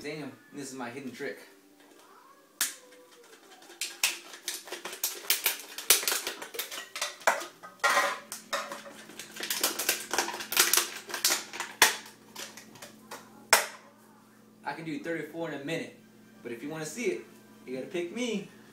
Daniel, and this is my hidden trick. I can do 34 in a minute, but if you want to see it, you gotta pick me.